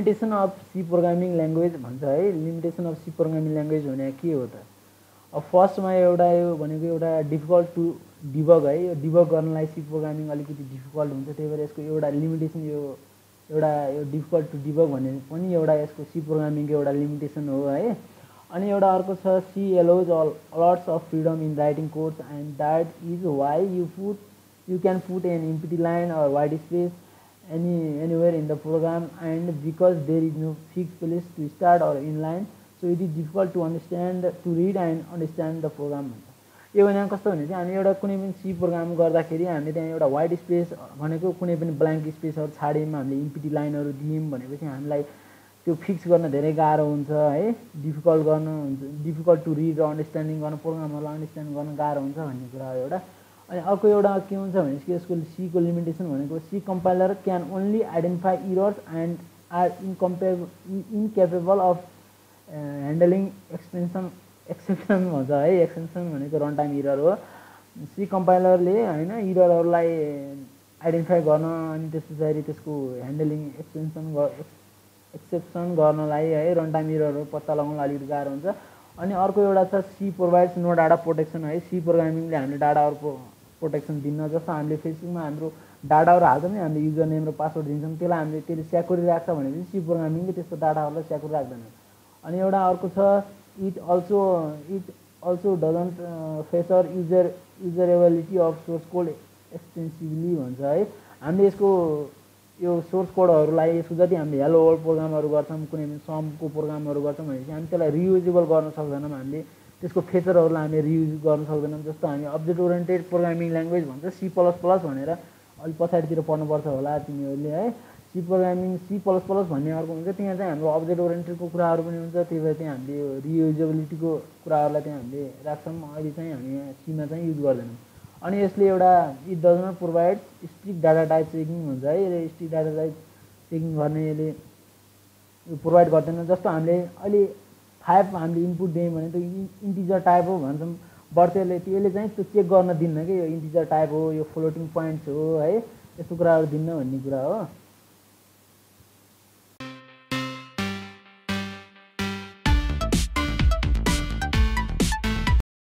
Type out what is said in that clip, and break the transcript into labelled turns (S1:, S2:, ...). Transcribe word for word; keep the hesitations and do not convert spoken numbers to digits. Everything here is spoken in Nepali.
S1: Limitation of C programming language भन्छ है। Limitation of C programming language भने के हो त? अब फर्स्टमा एउटा यो भनेको एउटा डिफिकल्ट टु डिबग है। यो डिबग गर्नलाई सी प्रोग्रामिङ अलिकति डिफिकल्ट हुन्छ, त्यही भएर यसको एउटा लिमिटेसन यो एउटा यो डिफिकल्ट टु डिबग भन्ने पनि एउटा यसको सी प्रोग्रामिङको एउटा लिमिटेसन हो है। अनि एउटा अर्को छ C allows all lots of freedom in writing codes and that is why you put you can put an empty line or white space any anywhere in the program and because there is no fix place to start or in line so it is difficult to understand to read and understand the program भन्छ। यो भने कस्तो भने चाहिँ हामी एउटा कुनै पनि सी प्रोग्राम गर्दाखेरि हामीले त्यहाँ एउटा वाइट स्पेस भनेको कुनै पनि ब्ल्याङ्क स्पेसहरू छाड्यौँ, हामीले इम्प्टी लाइनहरू दियौँ भनेपछि हामीलाई त्यो फिक्स गर्न धेरै गाह्रो हुन्छ है। डिफिकल्ट गर्न हुन्छ, डिफिकल्ट टु रिड र अन्डरस्ट्यान्डिङ गर्न, प्रोग्रामहरूलाई अन्डरस्ट्यान्ड गर्न गाह्रो हुन्छ भन्ने कुरा हो एउटा। अनि अर्को एउटा के हुन्छ भने यसको सीको लिमिटेसन भनेको C compiler can only identify errors and are incapable incapable of handling expansion exception भन्छ है। एक्सेप्सन भनेको रन टाइम इरर हो। सी कम्पाइलरले होइन इररहरूलाई आइडेन्टिफाई गर्न अनि त्यस पछाडि त्यसको ह्यान्डलिङ एक्सपेन्सन एक्सेप्सन गर्नलाई है रन टाइम इररहरू पत्ता लगाउनलाई अलिकति गाह्रो हुन्छ। अनि अर्को एउटा छ C provides no data protection है। सी प्रोग्रामिङले हामीले डाटाहरू प्रोटेक्सन दिन्न। जस्तो हामीले फेसबुकमा हाम्रो डाटाहरू हाल्छौँ नि, हामीले युजर नेम र पासवर्ड दिन्छौँ, त्यसलाई हामीले त्यसले स्याकुरी राख्छ भनेपछि सी प्रोग्रामिङले त्यस्तो डाटाहरूलाई स्याकुरी राख्दैन। अनि एउटा अर्को छ it also it also doesn't feature user usability of source code extensively भन्छ है। हामीले यसको यो सोर्स कोडहरूलाई यसको जति हामीले हेलो वर्ल्ड प्रोग्रामहरू गर्छौँ, कुनै पनि समको प्रोग्रामहरू गर्छौँ भनेपछि हामी त्यसलाई रियुजेबल गर्न सक्दैनौँ। हामीले त्यसको फेचरहरूलाई हामीले रियुज गर्न सक्दैनौँ। जस्तो हामी अब्जेक्ट ओरिएन्टेड प्रोग्रामिङ ल्याङ्ग्वेज भन्छ सी प्लस प्लस भनेर अलिक पछाडितिर पढ्नुपर्छ होला तिमीहरूले है। C programming C plus plus भन्ने अर्को हुन्छ, त्यहाँ चाहिँ हाम्रो अब्जेक्ट ओरिएन्टेडको कुराहरू पनि हुन्छ, त्यही भएर त्यहाँ हामीले रियुजेबिलिटीको कुराहरूलाई त्यहाँ हामीले राख्छौँ। अहिले चाहिँ हामी यहाँ सीमा चाहिँ युज गर्दैनौँ। अनि यसले एउटा it does not provide strict data type checking भन्छ है। यसले स्ट्रिक्ट डाटा टाइप चेकिङ गर्ने यसले प्रोभाइड गर्दैन। जस्तो हामीले अहिले फाइभ हामीले इनपुट दियौँ भने त्यो इन्टिजर टाइप हो भन्छौँ, बट यसले यसले चाहिँ त्यो चेक गर्न दिन्न कि यो इन्टिजर टाइप हो, यो फ्लोटिङ पोइन्ट्स हो है, यस्तो कुराहरू दिन्न भन्ने कुरा हो।